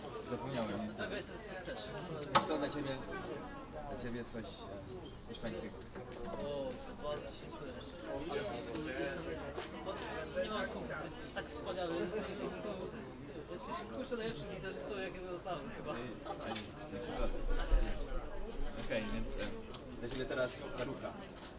Zapomniałem. Co chcesz? Wiesz co, dla ciebie coś hiszpańskiego. O, bardzo dziękuję. Nie mam słów, jesteś tak wspaniały, jesteś po prostu... Jesteś kurczę najlepszym gitarzystą, jakiego znałem chyba. Okej, więc dla ciebie teraz Haruka.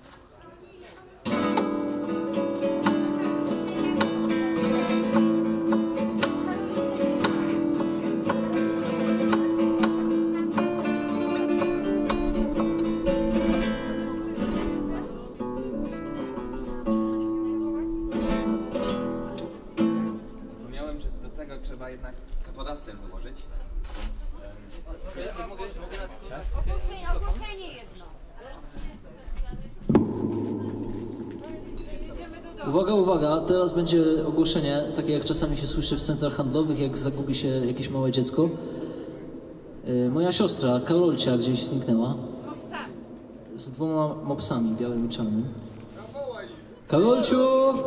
Trzeba jednak kapodaster założyć, więc... Ogłoszenie jedno. Uwaga, uwaga, teraz będzie ogłoszenie, takie jak czasami się słyszy w centrach handlowych, jak zagubi się jakieś małe dziecko. Moja siostra, Karolcia, gdzieś zniknęła. Z 2 mopsami, białym i czarnym. Karolciu!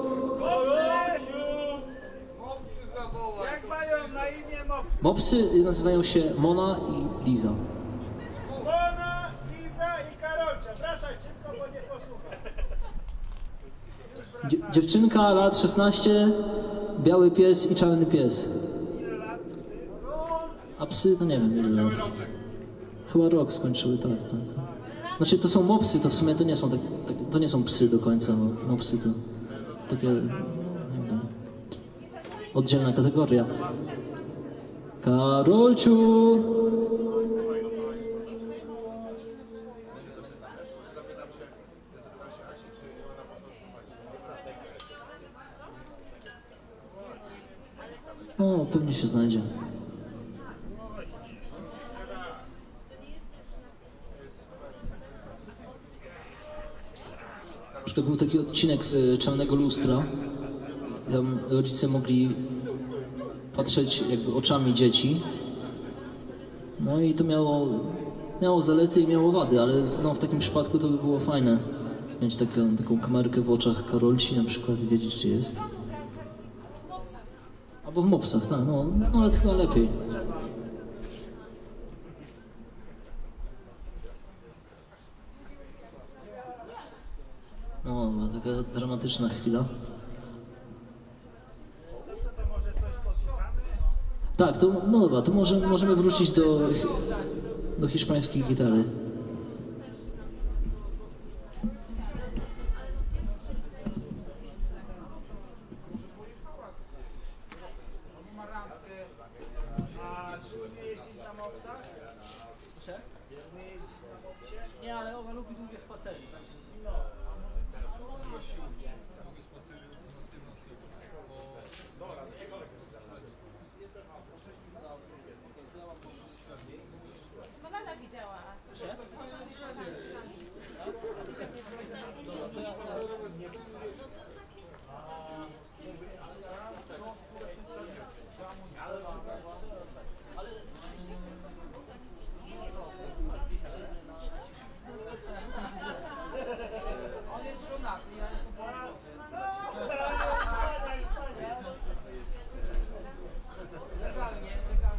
Jak mają na imię mopsy? Mopsy nazywają się Mona i Liza. Mona, Liza i Karolcia. Wracaj szybko, bo nie posłucham. Dziewczynka, lat 16, biały pies i czarny pies. Ile lat psy? A psy to nie wiem ile lat. Chyba rok skończyły, tak. Znaczy to są mopsy, to w sumie to nie są, to nie są psy do końca, bo mopsy to takie jakby oddzielna kategoria. Karolciu! O, pewnie się znajdzie. Na przykład był taki odcinek Czarnego Lustra. Tam rodzice mogli patrzeć jakby oczami dzieci. No i to miało zalety i miało wady, ale no, w takim przypadku to by było fajne. Mieć taką kamerkę w oczach Karolci na przykład, wiedzieć gdzie jest. Albo w mopsach, tak, no nawet chyba lepiej. No, taka dramatyczna chwila. Tak, to no dobra, to możemy wrócić do hiszpańskiej gitary. A czy umie jeździć na mopsach? Proszę? Umie jeździć na mopsie? Nie, ale ona lubi długie spacery. No, a może No Lala widziała. Proszę? On jest żonaty, ja jestem legalnie.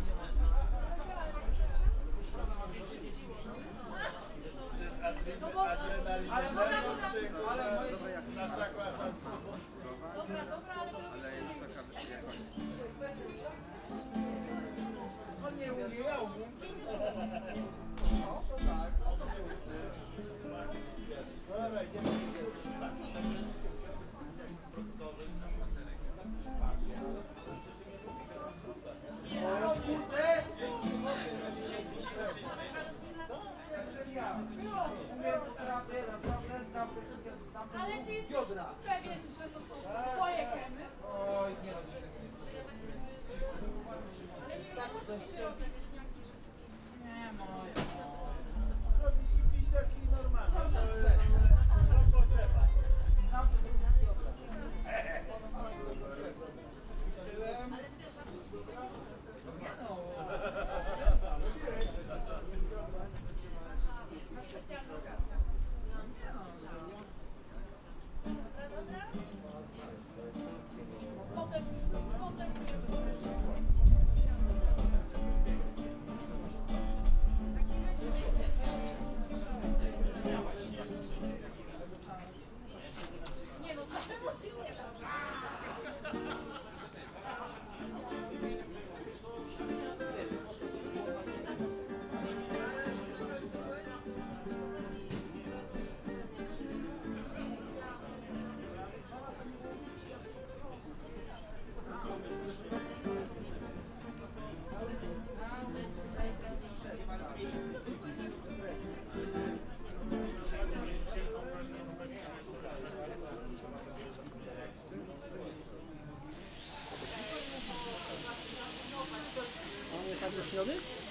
Ale nasza klasa Dobra, ale to on nie umie, ja umiem. Dobra, idziemy. Ale ty jesteś pewien, że to są twoje kemy? Oj, nie wiem. Nie moje. tak do środy?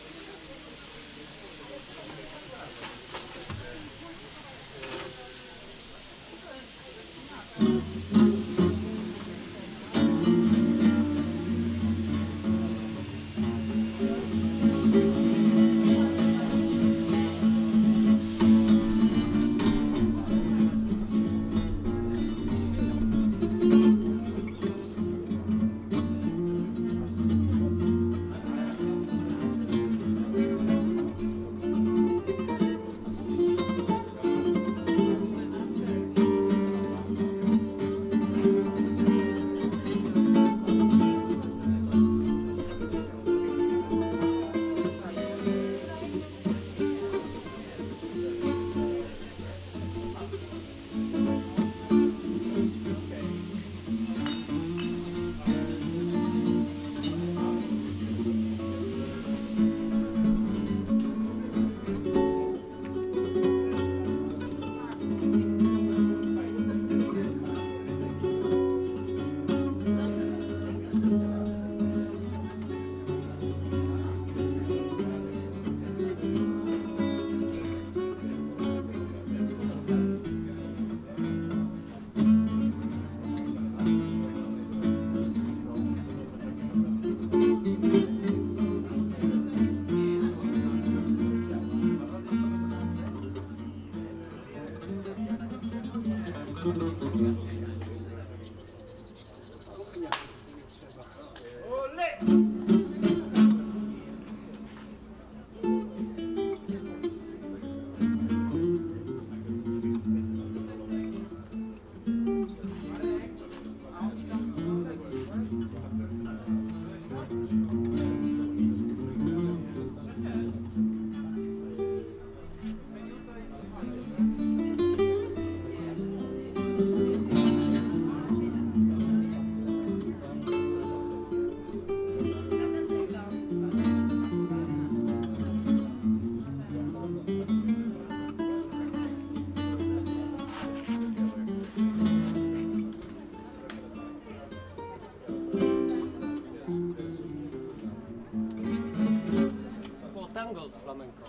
Tango z flamenco.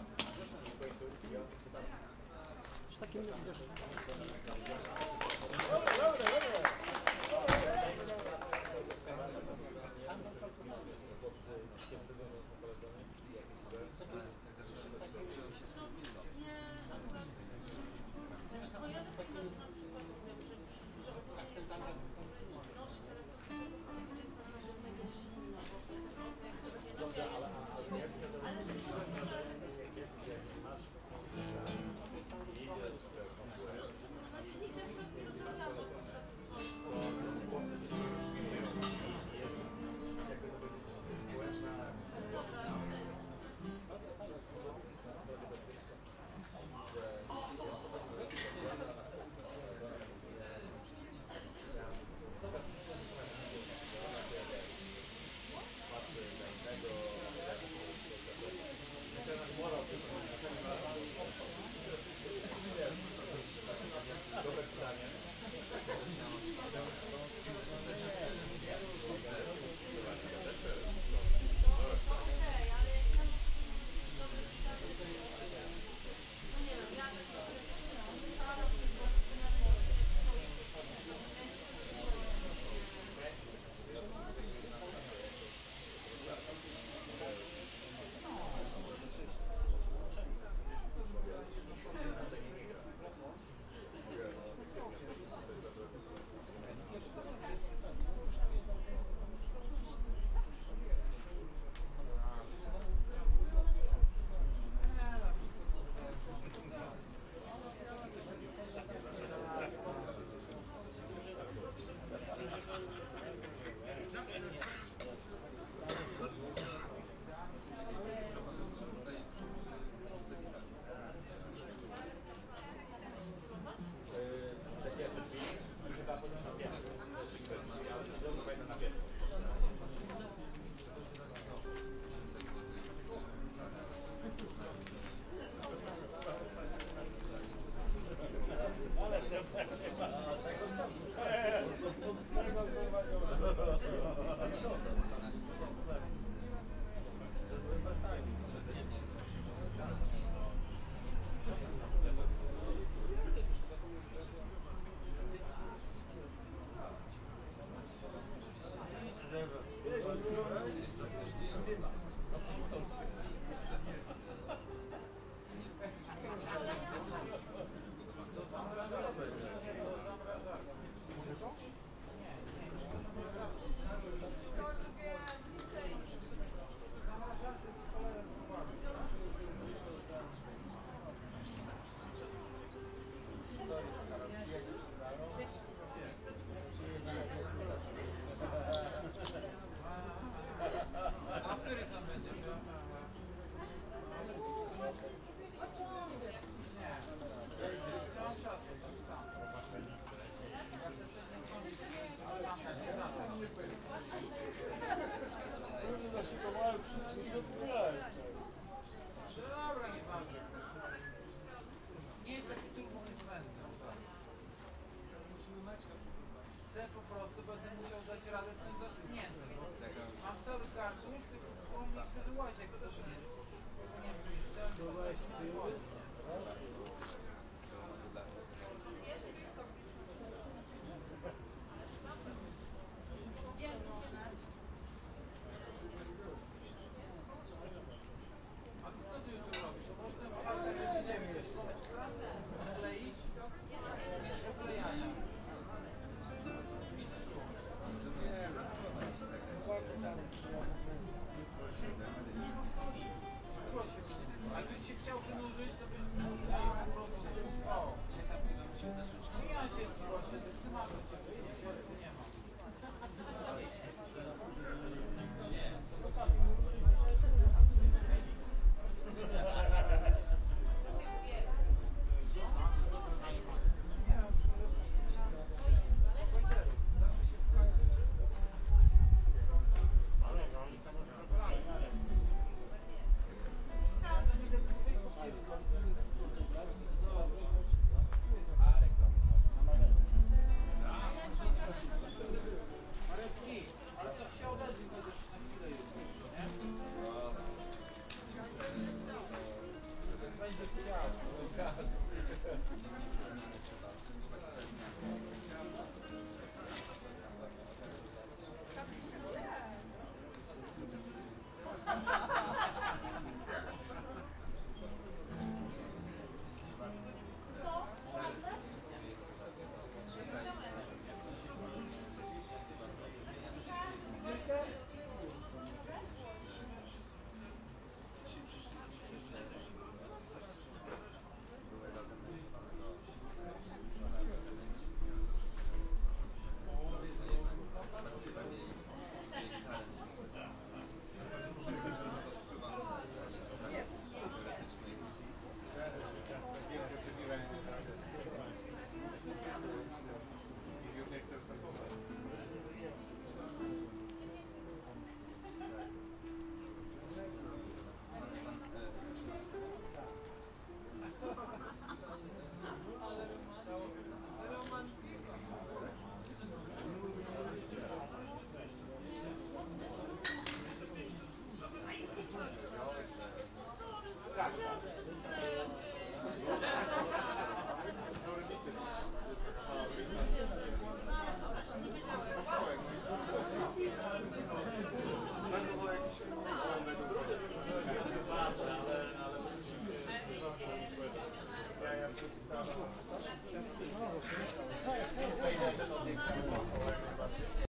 Wielki się